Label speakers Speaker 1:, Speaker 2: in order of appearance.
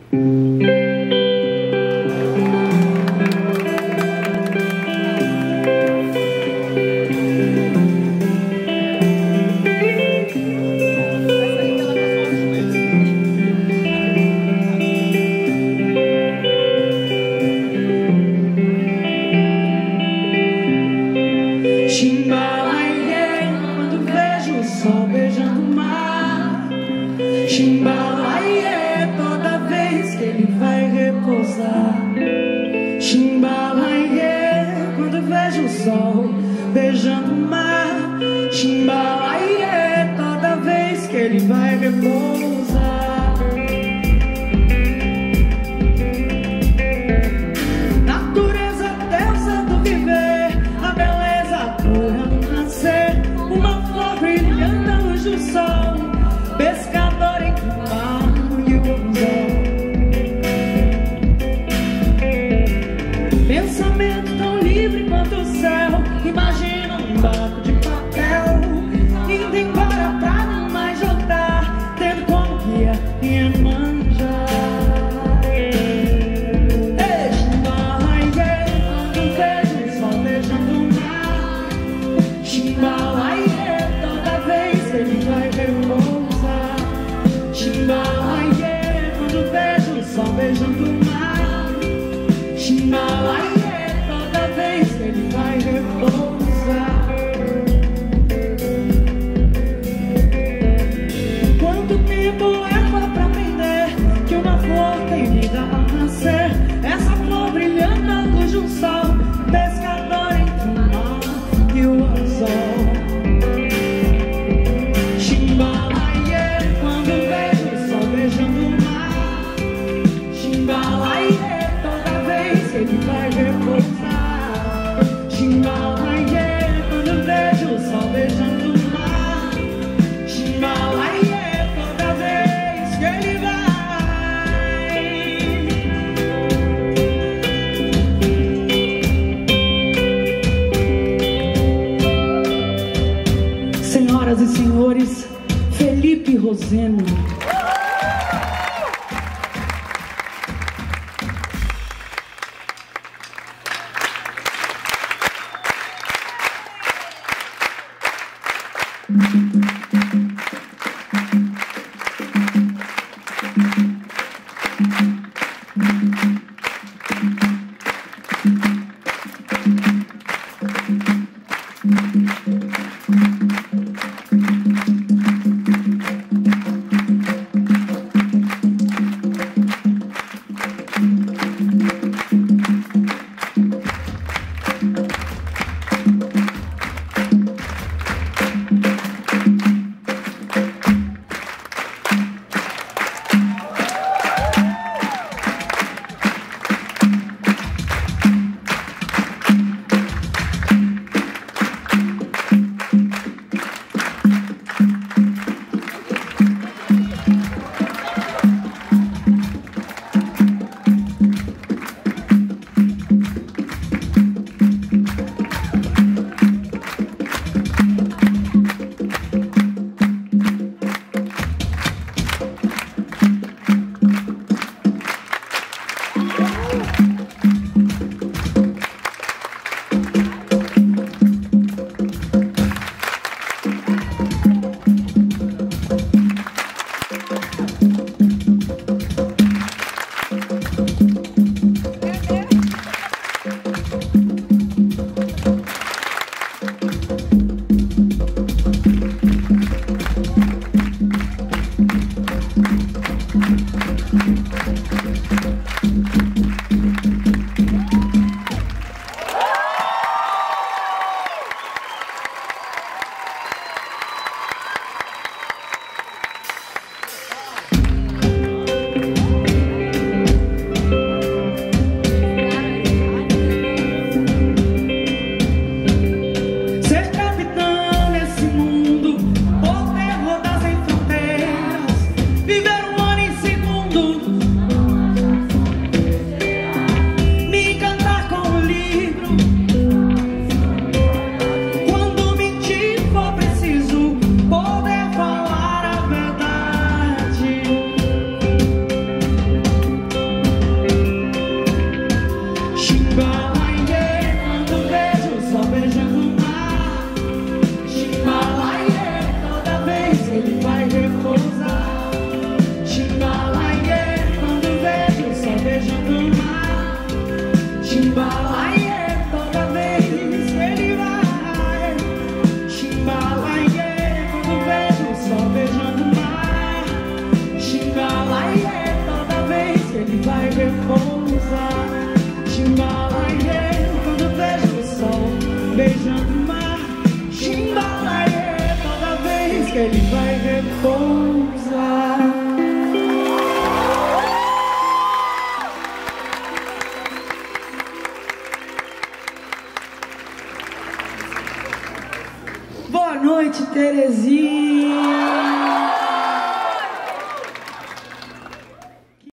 Speaker 1: Chimbalaie, toda vez que ele vai repousar. Chimbalaie, quando vejo o sol beijando o mar. Chimbalaie, toda vez que ele vai repousar. Natureza, deusa do viver, a beleza pura do nascer, uma flor brilhando à luz do sol, pescador entre o mar e o anzol. Pensamento tão livre quanto o céu, imagina um barco de papel indo embora pra não mais voltar, tendo como guia Iemanjá. Chimbalaie, quando vejo o sol beijando o mar. Chimbalaie, toda vez que ele vai repousar. Chimbalaie, quando vejo o sol beijando o mar. Chimbalaie, toda vez que ele vai repousar. Quanto tempo leva pra aprender que uma flor tem vida ao nascer? Essa flor brilhando à luz de um sol, pescador entre o mar e o anzol. Chimbalaie, quando vejo o sol beijando o mar. Chimbalaie, toda vez que ele vai repousar. Chimbalaie, quando vejo o sol beijando o mar. Chimbalaie, toda vez que ele vai. Senhoras e senhores, Felipe Roseno. noite, Terezinha.